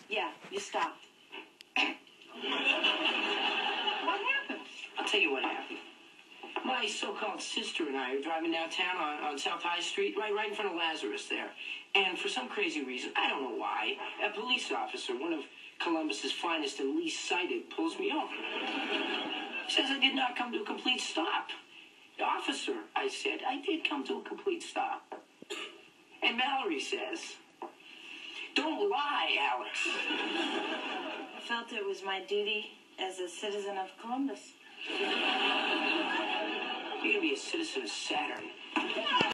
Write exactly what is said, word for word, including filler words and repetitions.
Yeah, you stopped. What happened? I'll tell you what happened. My so-called sister and I are driving downtown on, on South High Street, right, right in front of Lazarus there. And for some crazy reason, I don't know why, a police officer, one of Columbus's finest and least sighted, pulls me over. He says I did not come to a complete stop. Officer, I said, I did come to a complete stop. And Mallory says, don't lie, Alex. I felt it was my duty as a citizen of Columbus. You're going to be a citizen of Saturn.